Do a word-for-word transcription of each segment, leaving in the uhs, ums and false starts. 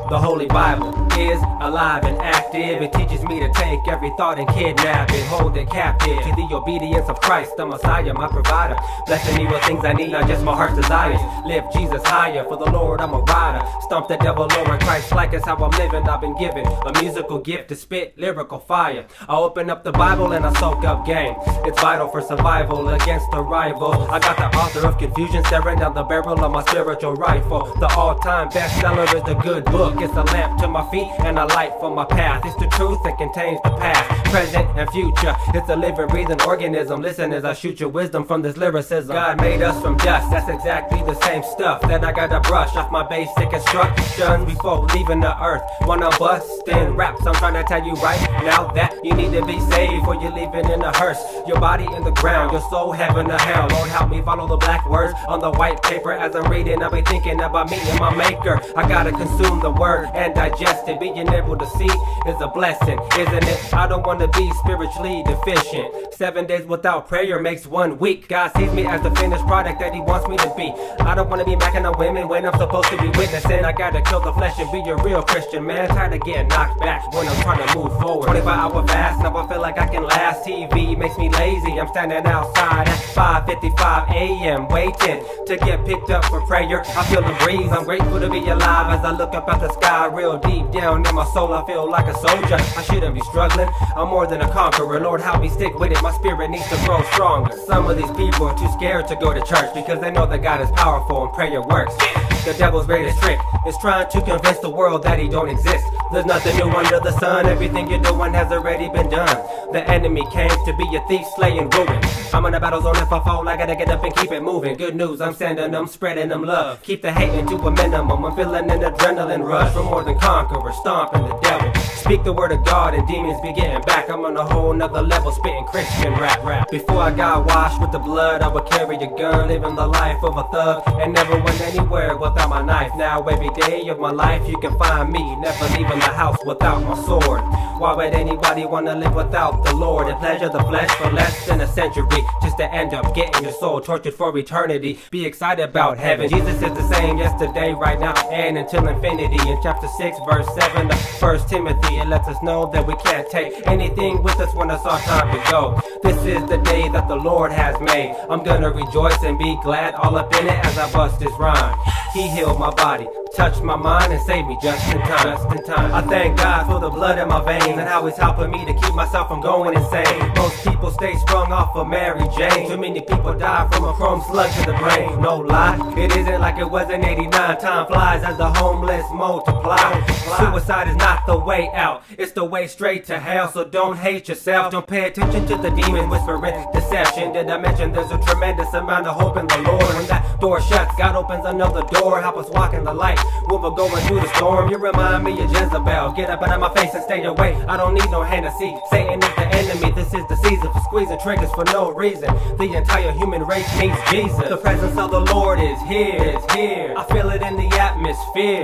The Holy Bible is alive and active. It teaches me to take every thought and kidnap it, hold it captive to the obedience of Christ, the Messiah, my provider. Blessing me with things I need, not just my heart's desires. Lift Jesus higher, for the Lord I'm a rider. Stomp the devil lower, Christ like is how I'm living. I've been given a musical gift to spit lyrical fire. I open up the Bible and I soak up game. It's vital for survival against a rival. I got the author of confusion staring down the barrel of my spiritual rifle. The all-time bestseller is the good book. It's a lamp to my feet and a light for my path. It's the truth that contains the past, present, and future. It's a living, breathing organism. Listen as I shoot your wisdom from this lyricism. God made us from dust. That's exactly the same stuff that I gotta brush off my basic instructions before leaving the earth. When I'm busting raps, I'm trying to tell you right now that you need to be saved before you're leaving in a hearse. Your body in the ground, your soul heaven to hell. Lord, help me follow the black words on the white paper. As I'm reading, I'll be thinking about me and my maker. I gotta consume the word and digest it. Being able to see is a blessing, isn't it? I don't want to be spiritually deficient. Seven days without prayer makes one week. God sees me as the finished product that he wants me to be. I don't want to be macking on women when I'm supposed to be witnessing. I gotta kill the flesh and be a real Christian, man. Tired of getting knocked back when I'm trying to move forward. twenty-four hour fast, now I feel like I can last. T V makes me lazy. I'm standing outside at five fifty-five a m waiting to get picked up for prayer. I feel the breeze. I'm grateful to be alive as I look up at the sky. Real deep down in my soul, I feel like a soldier. I shouldn't be struggling. I'm more than a conqueror. Lord, help me stick with it. My spirit needs to grow stronger. Some of these people are too scared to go to church because they know that God is powerful and prayer works. The devil's greatest trick is trying to convince the world that he don't exist. There's nothing new under the sun. Everything you're doing has already been done. The enemy came to be a thief, slaying, ruin. I'm in a battle zone. If I fall, I gotta get up and keep it moving. Good news, I'm sending them, spreading them love. Keep the hating to a minimum. I'm feeling an adrenaline rush. We're more than conquerors, stomping the devil. Speak the word of God and demons be getting back. I'm on a whole nother level, spitting Christian rap rap. Before I got washed with the blood, I would carry a gun, living the life of a thug, and never went anywhere without my knife. Now every day of my life you can find me, never leaving the house without my sword. Why would anybody wanna live without the Lord and pleasure the flesh for less than a century, just to end up getting your soul tortured for eternity? Be excited about heaven. Jesus is the same yesterday, right now, and until infinity. In chapter six, verse seven of First Timothy, it lets us know that we can't take anything with us when it's our time to go. This is the day that the Lord has made. I'm gonna rejoice and be glad all up in it as I bust this rhyme. He healed my body, touched my mind, and saved me just in time. Just in time. I thank God for the blood in my veins and how he's helping me to keep myself from going insane. Most people stay sprung off of Mary Jane. Too many people die from a chrome slug to the brain. No lie, it isn't like it was in eighty-nine. Time flies as the homeless multiply. Suicide is not the way out, it's the way straight to hell. So don't hate yourself, don't pay attention to the demons whispering deception. Did I mention there's a tremendous amount of hope in the Lord? When that door shuts, God opens another door. Help us walk in the light when we're going through the storm. You remind me of Jezebel. Get up out of my face and stay away. I don't need no Hennessy. Satan is the enemy. This is the season for squeezing triggers for no reason. The entire human race needs Jesus. The presence of the Lord is here. Is here. I feel it in the atmosphere.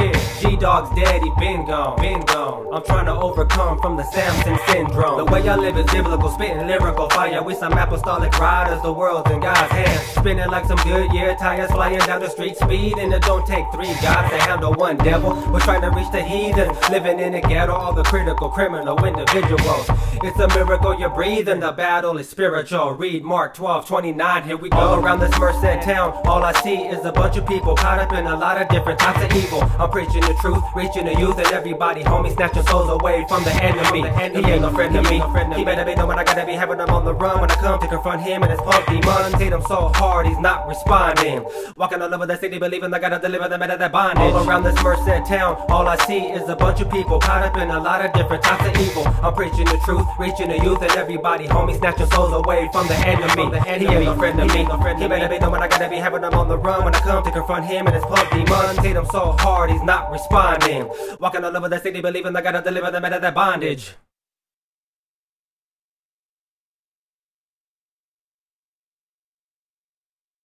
G-Dog's dead. He been gone. Been gone. I'm trying to overcome from the Samson syndrome. The way I live is biblical, spitting lyrical fire. We some apostolic riders. The world's in God's hands. Spinning like some Goodyear tires, flying down the street speed. And it don't take three gods to handle one devil. We're trying to reach the heathen, living in a ghetto, all the critical criminal individuals. It's a miracle you're breathing. The battle is spiritual. Read Mark twelve twenty-nine. Here we go. All around this Merced town, all I see is a bunch of people caught up in a lot of different types of evil. I'm preaching the truth, reaching the youth and everybody, homie, snatching souls away from the enemy. He ain't no friend to me. He better be knowing I gotta be having him on the run when I come to confront him and his punk demons. Hit him so hard he's not responding. Walking all over the city believing I gotta deliver them out of that bondage. All around this Merced town, all I see is a bunch of people caught up in a lot of different types of evil. I'm preaching the truth, reaching the youth and everybody, homie, snatching souls away from the enemy. He ain't no friend to me. He better be knowing I gotta be having him on the run when I come to confront him and his punk demons. Hit him so hard he's not responding. Walking all over the city believing I gotta deliver them out of that bondage.